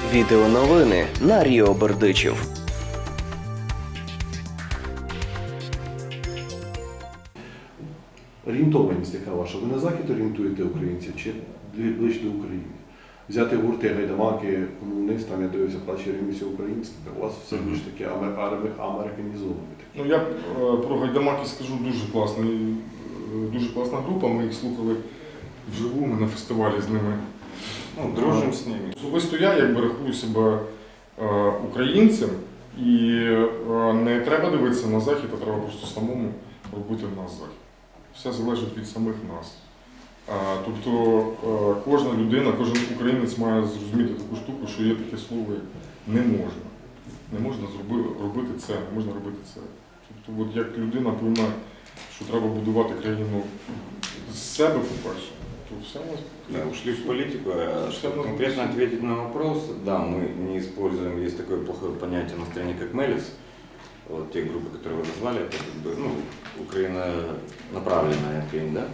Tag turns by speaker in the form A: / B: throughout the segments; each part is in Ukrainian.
A: Відеоновини на Ріо Бердичів.
B: Орієнтованість яка ваша? Ви на захід орієнтуєте українців чи ближче до України? Взяти гурти, гайдамаки, комунист, там я дивився, плаче ремісі українські, у вас все більш таке американізоване.
C: Ну, я про гайдамаки скажу, дуже класна група, ми їх слухали вживу, ми на фестивалі з ними дружимо з ними. Особисто я рахую себе українцем і не треба дивитися на захід, а треба просто самому робити в нас захід. Все залежить від самих нас. Тобто кожна людина, кожен українець має зрозуміти таку штуку, що є таке слово як «не можна». Не можна робити це, не можна робити це. Тобто от як людина пойме, що треба будувати країну з себе, по-перше, то все у нас...
D: Да, ушли в политику, чтобы конкретно ответить на вопрос, да, мы не используем, есть такое плохое понятие настроения, как Мелис, вот те группы, которые вы назвали, это как бы, Украина направленная хрень, да.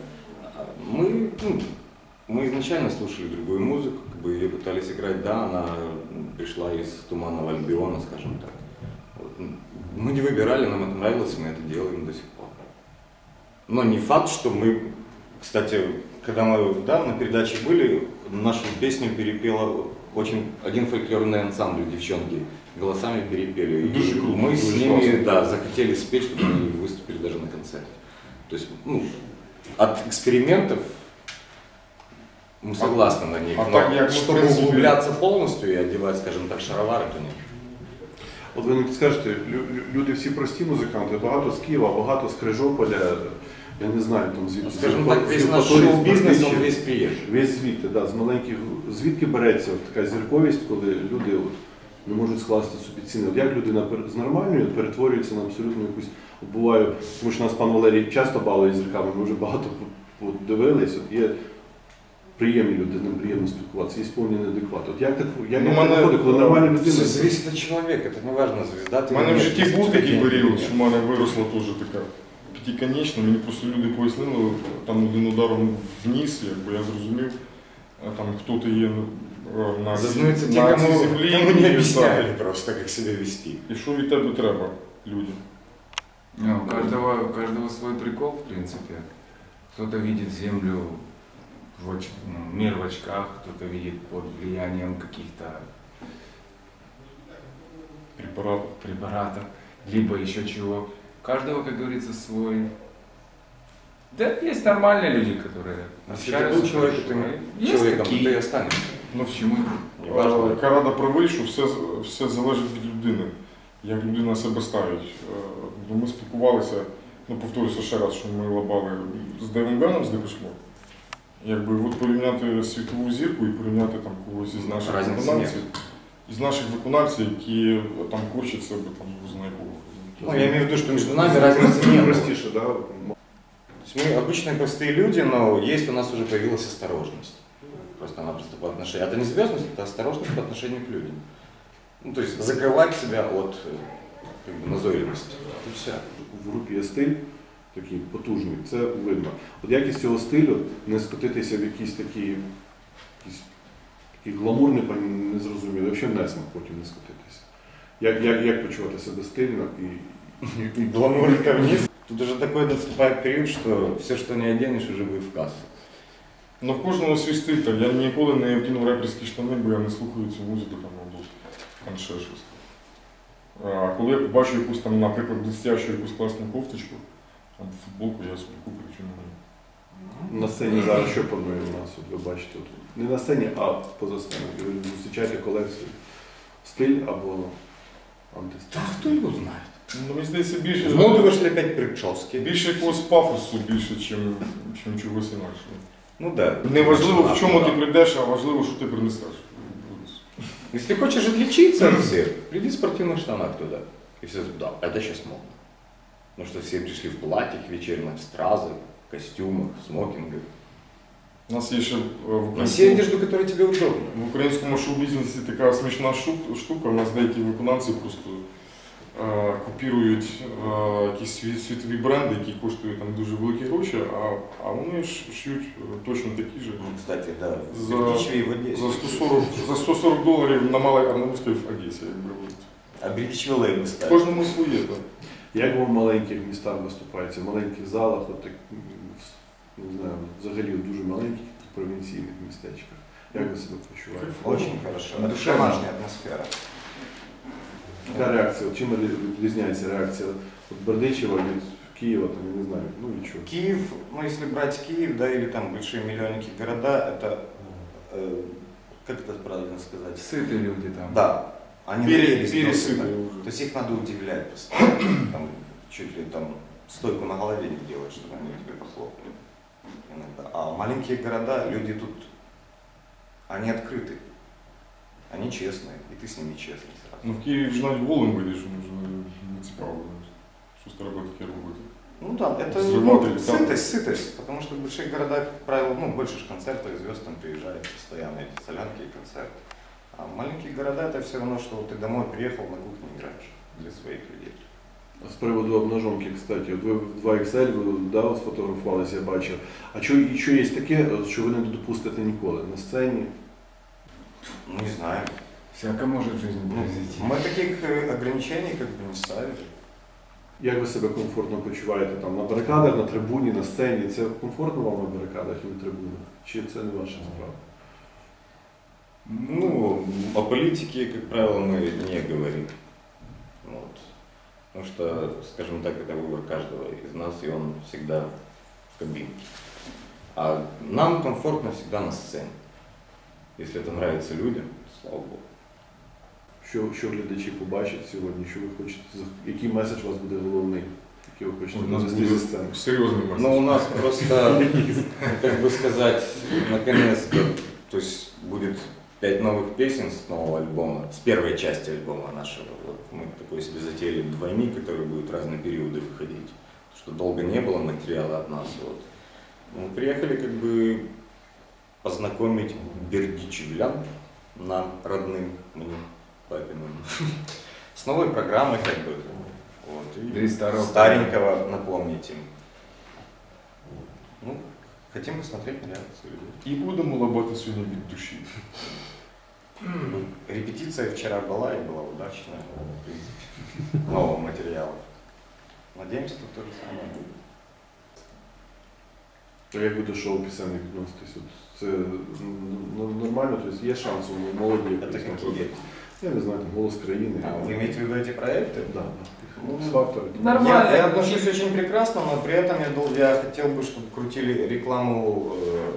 D: Мы изначально слушали другую музыку, как бы ее пытались играть, да, она пришла из Туманного Альбиона, скажем так. Вот. Мы не выбирали, нам это нравилось, мы это делаем до сих пор. Но не факт, что мы, кстати, когда мы на передаче были, нашу песню перепела один фольклорный ансамбль, девчонки, голосами перепели. И мы с ними захотели спеть, чтобы они выступили даже на концерте. То есть, от экспериментов мы согласны на них, но чтобы углубляться полностью и одевать, скажем так, шаровары, то нет.
B: От ви не підскажете, люди всі прості музиканти, багато з Києва, багато з Крижополя, я не знаю, там звідки.
D: Скажімо так, весь наш шоу-бізнес, він весь приїжджий.
B: Весь звідти, да, з маленьких, звідки береться така зірковість, коли люди не можуть скласти собі ціни. От як людина з нормальною перетворюється на абсолютно якусь, буває, тому що нас пан Валерій часто балує зірками, ми вже багато подивились, от є приємні люди, з ним приємно спілкуватися, є повні неадеквати. От як так виходить, коли нормальна людина...
D: Все зависит від чоловіка, це не важливо, звізда.
C: У мене в житті був такий період, що в мене виросла теж така п'ятиконечна, мені просто люди пояснили, там один ударом в ніс, я зрозумів, там хто-то є на цій землі.
D: Кому не об'ясняли просто, як себе вести.
C: І що від тебе треба людям?
E: У каждого свой прикол, в принципе. Кто-то видит землю, мир в очках, кто-то видит под влиянием каких-то препаратов, либо еще чего. У каждого, как говорится, свой. Да, есть нормальные люди, которые общаются.
D: Если ты был человеком, то ты останешься.
C: Ну в чому? Карада правий, що все залежить від людини, як людина себе ставить. Ми спілкувалися, повторюся ще раз, що ми лабали з Дейвом Беном, з Депеш Мод. Порівняти світову зірку і порівняти там когось із наших виконавців, які там корчать себе, не знаю кого.
D: Я имею в виду, что между нами разницы нет.
B: Простіше, да?
D: То есть мы обычные простые люди, но есть у нас уже появилась осторожность. Просто-напросто по отношению. Это не звездность, это осторожность по отношению к людям. То есть закрывать себя от назойливості. І все.
B: В групі є стиль такий потужний, це видно. От як із цього стилю не скотитися в якийсь такий гламурний, незрозумілий, взагалі в несмак потім не скотитися. Як почувати себе стильно і
D: гламурный карниз? Тут уже такой наступает период, что все, что не оденешь, уже будет в кассу.
C: Ну в кожного свій стиль. Я ніколи не вкинув реперські штани, бо я не слухаю цю музику, там ще щось. А коли я побачу якусь там, наприклад, блестящу якусь класну кофточку, там футболку, я собі куплю, чому не.
B: На сцені зараз що планує у нас? От ви бачите, не на сцені, а поза сценою. Ви зустрічаєте колекцію стиль або антистиль?
D: Хто його знає?
C: Мені здається, більше...
D: В моду вийшли опять прически.
C: Більше якогось пафосу, більше, чим чогось інакшого.
D: Ну да.
C: Не важливо, в чому ти прийдеш, а важливо, що ти принесеш.
D: Если хочешь отличиться от всех, приди в спортивных штанах туда. И все, да, это сейчас модно. Потому что все пришли в платьях вечерних, стразах, костюмах, смокингах.
C: У нас є ще
D: Все одежду, которая тебе удобна.
C: В українському шоу-бізнесі така смішна штука, у нас деякі виконавці просто копірують якісь світові бренди, які коштують там дуже великі гроші, а вони шьють точно такі ж.
D: Ну, кстати, да,
C: За-
D: Бердичеве и в Одессе.
C: За 140 доларів на Малой Арнаутской в Одесі, якби.
D: А Бердичеве лейбы ставят.
C: Кожному своє, так.
B: Як ви в маленьких містах виступаєте, в маленьких залах, от так, не знаю, взагалі в дуже маленьких провінційних містечках? Як ви себе почуваєте?
D: Очень хорошо. Это
E: Душевно.
D: домашняя атмосфера.
B: Яка реакція? От чим відрізняється реакція от Бердичева від Києва, там, я не знаю, ну і чого?
D: Киев, ну если брать Киев, да, или там большие миллионники города, это, как это правильно сказать?
E: Сытые люди там.
D: Да, они наелись досыта.
C: Пересыпали уже.
D: То есть их надо удивлять постоянно. Там, чуть ли там стойку на голове не делать, чтобы они тебе похлопали. Иногда. А маленькие города, люди тут, они открыты. Они честные, и ты с ними честный сразу.
C: Ну в Києві вже навіть голим вийдеш, вже не цікаво, що треба таке робити.
D: Ну да, это
C: Взрыватели, там.
D: сытость, потому что в больших городах, как правило, ну, больше ж концертов, и звезд там приезжают постоянно, эти солянки и концерты. А маленькие города это все равно, что ты домой приехал, на кухне играешь для своих людей.
B: З приводу обнажонки, кстати, от ви в 2XL, ви, да, от сфотографувалися, я бачив. А що є таке, що ви не допустите ніколи на сцені?
D: Ну, не знаю.
E: Всяко может в жизни
D: Ну,
E: произойти.
D: мы таких ограничений как бы не ставили.
B: Як ви себе комфортно почуваєте там на барикадах, на трибуні, на сцені? Це комфортно вам на барикадах і на трибунах? Чи це не ваша справа?
D: Ну, о политике, как правило, мы не говорим. Вот. Потому что, скажем так, это выбор каждого из нас, и он всегда в кабинке. А нам комфортно всегда на сцене. Если это нравится людям, слава Богу.
B: Що глядачі побачать сьогодні? Що ви хочете? Який меседж у вас буде головний? Який ви хочете
C: У нас
B: довести зі
C: буде
B: сцени?
C: серйозний меседж.
D: Но у нас просто, как бы сказать, наконец-то, то есть будет 5 новых песен с нового альбома, с первой части альбома нашего. Вот мы такой себе затеяли двойник, который будет в разные периоды выходить. Что долго не было материала от нас. Вот. Мы приехали как бы познакомить бердичевлян, нам, родным, мне, папиным, с новой программой как бы. Вот,
E: Да и старого.
D: старенького напомнить им. Ну, хотим посмотреть на реакцию людей.
C: І будемо лабати сьогодні від душі.
D: Репетиция вчера была и была удачная, в принципе, нового материала. Надеемся, что то же самое будет.
B: То як ви до шоу пісенних відноситесь? От це нормально? Тобто є шанс у молоді?
D: Это
B: якось,
D: какие?
B: наприклад, я не знаю, там, «Голос країни».
D: А, вы имеете в виду эти проекты?
B: Да,
D: Ну,
B: X-Factor.
E: Нормально.
D: Я отношусь очень прекрасно, но при этом я хотел бы, чтобы крутили рекламу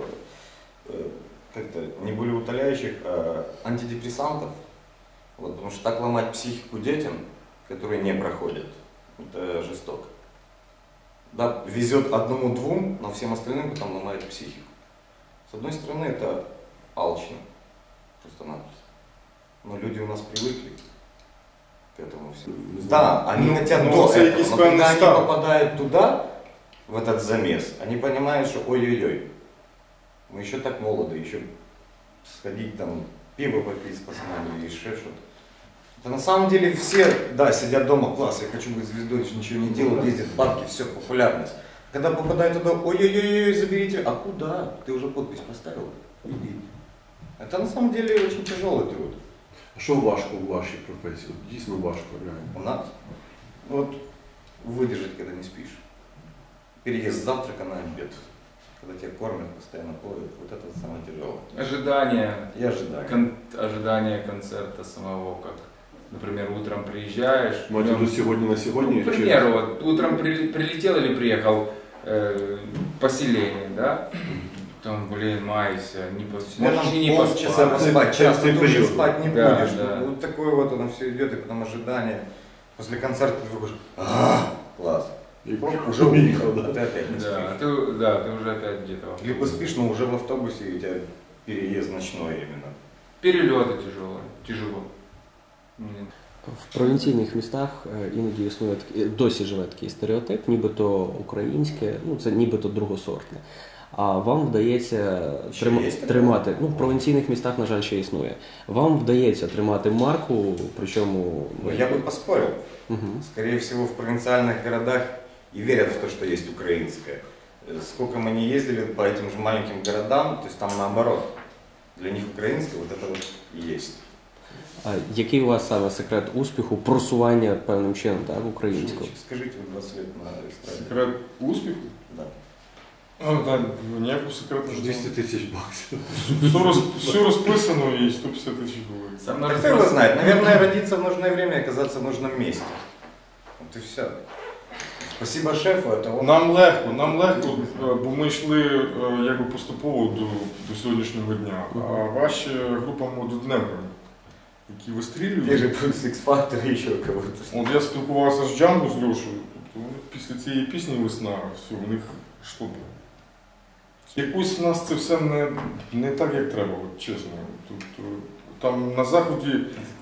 D: как-то не болеутоляющих, а антидепрессантов. Вот, потому что так ломать психику детям, которые не проходят, это жестоко. Да, везет одному-двум, но всем остальным потом ломает психику. С одной стороны, это алчно, просто-напросто. Но люди у нас привыкли к этому всему.
B: Не знаю.
D: Да, они
C: Ну,
D: хотят
C: ну,
D: до
C: це
D: этого,
C: якийсь
D: но
C: певний
D: когда они
C: старт.
D: попадают туда, в этот замес, они понимают, что ой-ой-ой, мы еще так молоды, еще сходить там, пиво попить с пацанами или еще что-то. Это на самом деле все, да, сидят дома, класс, я хочу быть звездой, ничего не делают, ездят в бабки, все, популярность. Когда попадают туда, ой-ой-ой, заберите, а куда? Ты уже подпись поставил? Иди. Это на самом деле очень тяжелый труд.
B: А що важко в вашій професії? От дійсно важко, реально.
D: У нас вот выдержать, когда не спишь. Переезд с завтрака на обед. Когда тебя кормят, постоянно поют. Вот это самое тяжелое.
E: Ожидание,
D: И ожидание.
E: ожидание концерта самого, как, например, утром приезжаешь.
B: Ну,
E: прям-
B: до сьогодні на сьогодні?
E: Ну, к примеру, вот утром прилетел или приехал поселение, да? Там, блин, майся, не можешь и не
D: полчаса
E: поспать.
D: поспать, час,
B: Ты
D: ты уже
B: период.
D: спать не
E: Да,
D: будешь.
E: да.
D: Вот такое вот оно все идет, и потом ожидание. После концерта ты думаешь, класс.
B: І
D: Уже уехал, а ты опять не
E: Да,
D: спишь.
E: ты уже опять где-то.
D: Либо спишь, но уже в автобусе, и у тебя переезд ночной именно.
E: Перелеты тяжело.
F: В провінційних містах іноді досі живе такий стереотип, нібито українське, ну це нібито другосортне. а вам вдається
D: Ще є таке?
F: тримати, ну в провінційних містах, на жаль, ще існує. Вам вдається тримати марку, причому...
D: Ну, я бы поспорил.
F: Мгм.
D: Скорее всего, в провинциальных городах и верят в то, что есть украинское. Сколько мы не ездили по этим же маленьким городам, то есть там наоборот. Для них украинское вот это вот и есть.
F: А який у вас саме секрет успіху, просування певним чином, так, українського?
D: Скажите, вы 20 лет на эстраде.
C: Секрет успіху?
D: Да.
C: Ну, так, ніякого секрету ж
B: 200 тисяч баксів.
C: Все розписано і 150 тисяч доларів.
E: Сам
D: Так кто его знает? Наверное, родиться в нужное время и оказаться в нужном месте. Вот и все. Спасибо шефу, это он.
C: Нам легко, бо ми йшли якби поступово до сьогоднішнього дня. А ваша група молододневка, які
D: Те
C: вистрілюють.
D: же плюс X-Factor и еще кого-то.
C: От я спілкувався з Джамбо, з Льошою, тобто вони після цієї пісні «Весна», все, у них штопи. Якось в нас це все не так, як треба, от, чесно. Тобто, там на заході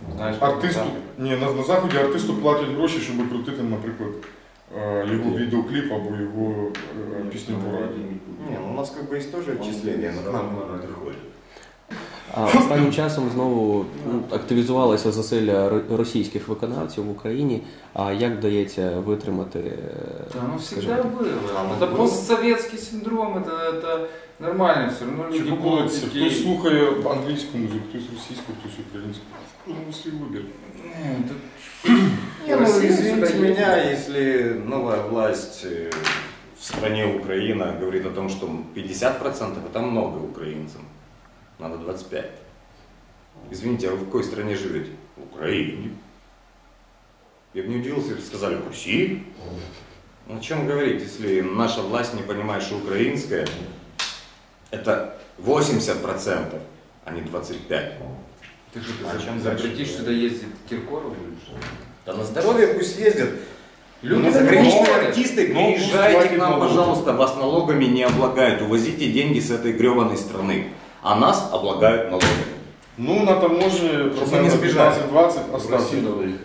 C: на заході артисту платять гроші, щоб крутити, наприклад, його відеокліп або його пісню по радіо.
D: Не, ну у нас как бы есть тоже отчисления, но к нам не доходит.
F: А останнім часом знову активізувалося засилля російських виконавців в Україні. А як вдається витримати?
E: Да, оно всегда
F: скажем,
E: было. Это постсоветский синдром, это нормально все равно
C: Чи
E: люди
C: побудеться?
E: будут
C: Хтось слухає англійську музику, хтось російську, хтось українську. Ну, свій вибір.
D: Не, ну
E: Россия
D: извините
E: сюда
D: меня, если новая власть в стране Украина говорит о том, что 50% это много украинцам, надо 25%. Извините, а вы в какой стране живете? В Украине. Я бы не удивился, если бы сказали в России. Ну, о чем говорить, если наша власть не понимает, что украинское это 80%, а не 25%.
E: Ты же
D: А чем
E: запретишь
D: дальше?
E: сюда ездить Киркорову?
D: Да на здоровье пусть ездят.
E: Люди
D: Ну, заграничные
E: заговорят.
D: артисты,
C: Ну, пусть
D: приезжайте к
C: платят
D: нам,
C: налоги.
D: пожалуйста, вас налогами не облагают, увозите деньги с этой гребаной страны, а нас облагают налогами.
C: Ну, на таможні
D: не
C: процентів
D: збіжали.
C: 15-20
B: В Росію
C: остатки.
B: треба їхати.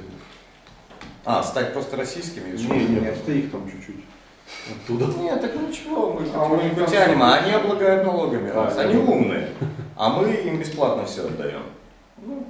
D: А, стать просто российскими?
B: Ні, просто їх там чуть-чуть. Оттуда.
D: Нет, так ну чего, мы
C: А мы
D: потихоньку
C: там
D: тянем, а они облагают налогами нас,
B: Да,
D: они
B: да.
D: умные, а мы им бесплатно все отдаем. Ну,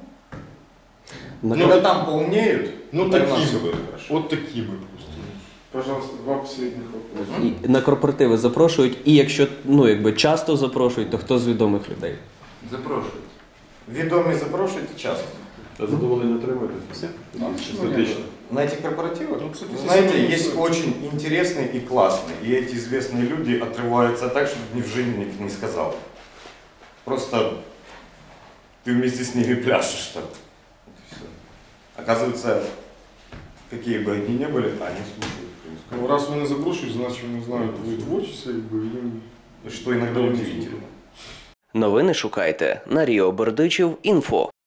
F: На
D: когда там поумнеют,
C: Ну,
D: тогда у
C: такие
D: нас все
C: бы.
D: будет хорошо.
C: От такі би просто. Пожалуйста, два последних вопроса.
F: І на корпоративи запрошують, і якщо часто запрошують, то хто з відомих людей?
E: Запрошивают.
D: Ведомые запрошуйте часто.
B: Та задоволення отримуєте? Все? Естетично.
D: На этих корпоративах,
C: Ну, кстати,
D: вы знаете,
C: если
D: есть
C: мы-
D: очень интересные и классные. И эти известные люди отрываются так, что ни в жизни никто не сказал. Просто ты вместе с ними пляшешь так. Вот и всё. Оказывается, какие бы они ни были, они слушают.
C: Ну, раз вони запрошують, значить вони знають твої творчість, якби їм.
D: Что иногда удивительно.
A: Новини шукайте на Ріо Бердичів інфо.